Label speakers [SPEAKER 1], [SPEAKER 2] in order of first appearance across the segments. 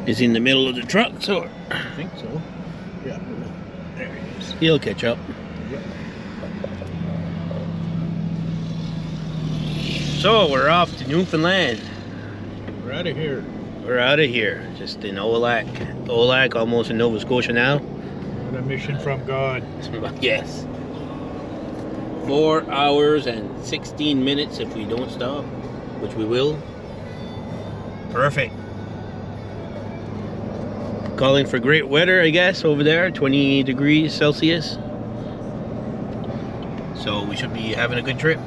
[SPEAKER 1] Is he in the middle of the truck, so?
[SPEAKER 2] I think so. Yeah. There he is.
[SPEAKER 1] He'll catch up.
[SPEAKER 2] Yep.
[SPEAKER 1] So we're off to Newfoundland.
[SPEAKER 2] We're out of here.
[SPEAKER 1] We're out of here. Just in Olac, almost in Nova Scotia now.
[SPEAKER 2] On a mission from God.
[SPEAKER 1] Yes. 4 hours and 16 minutes if we don't stop, which we will. Perfect. Calling for great weather, I guess, over there, 20 degrees Celsius. So we should be having a good trip.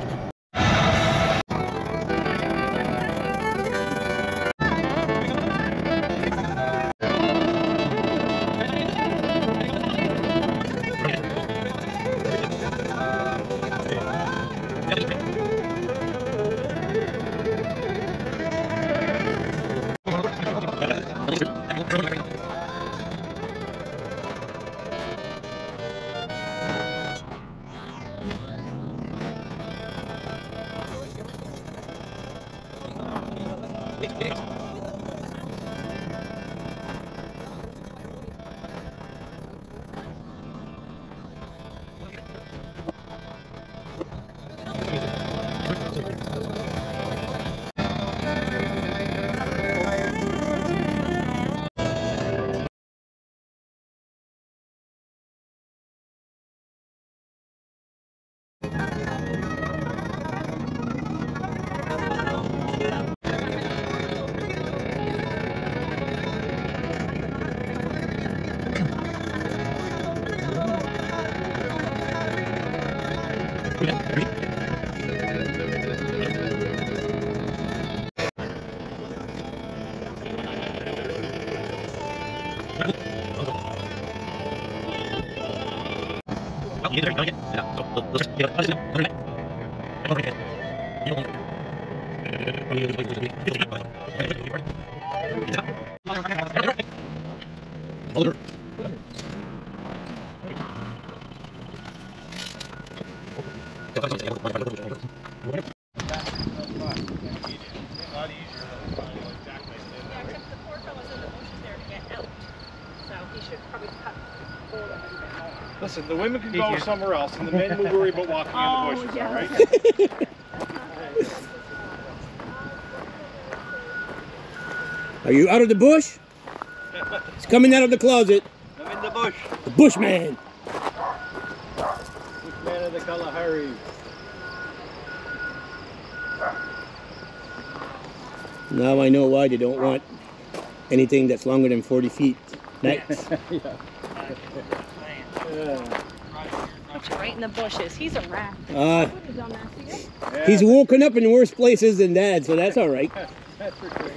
[SPEAKER 3] Listen, the women can go somewhere else, and the men will worry about walking in the bushes, all right?
[SPEAKER 1] Are you out of the bush? It's coming out of the closet.
[SPEAKER 3] I'm in the bush.
[SPEAKER 1] The Bushman.
[SPEAKER 3] Bushman of the Kalahari.
[SPEAKER 1] Now I know why they don't want anything that's longer than 40 feet. Next.
[SPEAKER 4] Put you right in the bushes. He's a rat.
[SPEAKER 1] He's woken up in worse places than Dad, so that's all right.
[SPEAKER 3] That's for sure.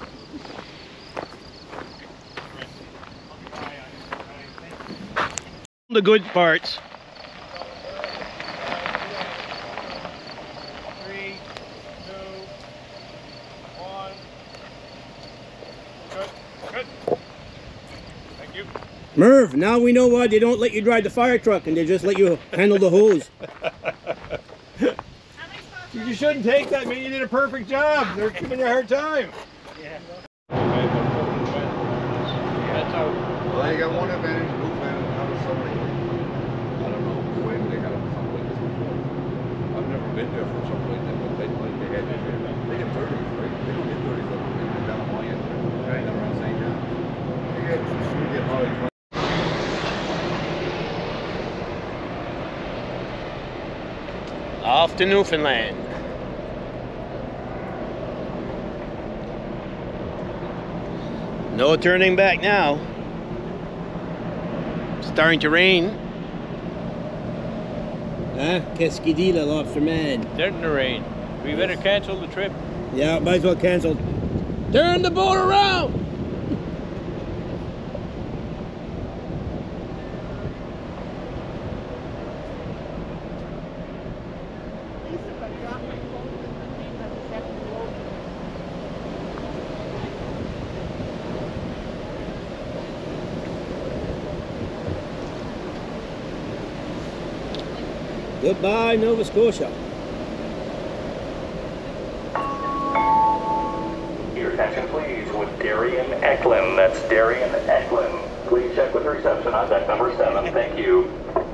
[SPEAKER 1] The good parts.
[SPEAKER 3] 3, 2, 1. Good. Good. Thank you.
[SPEAKER 1] Merv, now we know why they don't let you drive the fire truck and they just let you handle the hose.
[SPEAKER 3] You shouldn't take that, man. You did a perfect job. They're giving you a hard time. Yeah. That's out.
[SPEAKER 5] Well, you got one advantage, Newfoundland, out of somebody. I don't know when they got something like this before. I've never been there for something like that, but they had it here. They get 30s, right? They don't get 30s up there down my end. Right around St. John. You get probably 20.
[SPEAKER 1] Off to Newfoundland. No turning back now. Starting to rain. Cascadilla, lobster man.
[SPEAKER 3] Starting to rain. We better cancel the trip.
[SPEAKER 1] Yeah, might as well cancel. Turn the boat around! Goodbye, Nova Scotia.
[SPEAKER 6] Your attention please, with dairy Darian Eklund. That's Darian Eklund. Please check with reception on deck number 7. Thank you.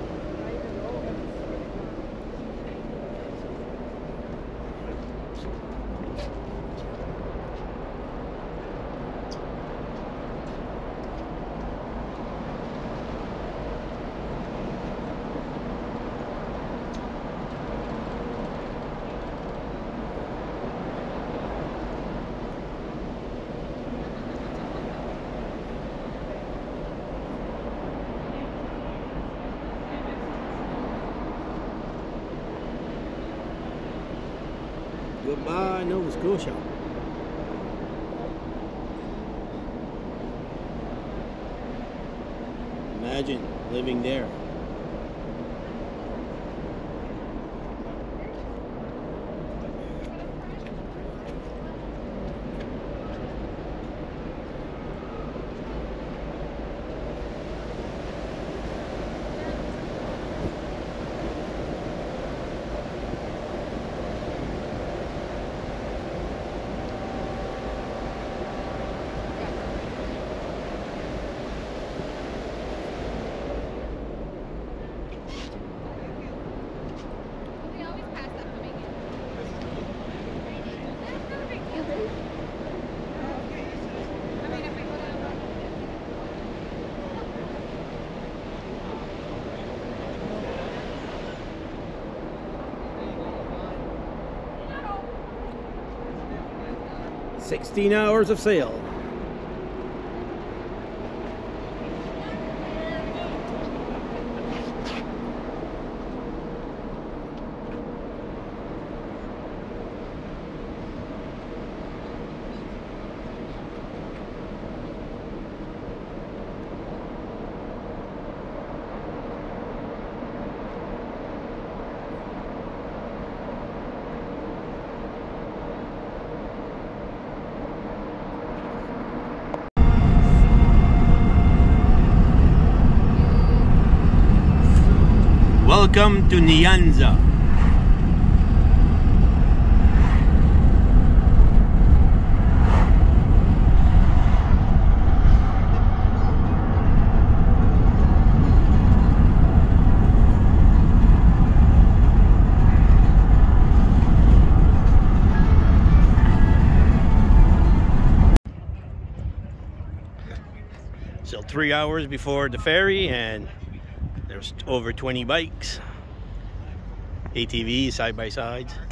[SPEAKER 2] Goodbye, Nova Scotia.
[SPEAKER 1] Imagine living there.
[SPEAKER 2] "16 hours of sail."
[SPEAKER 1] Welcome to Nyanza. So 3 hours before the ferry, and there's over 20 bikes, ATVs, side-by-sides.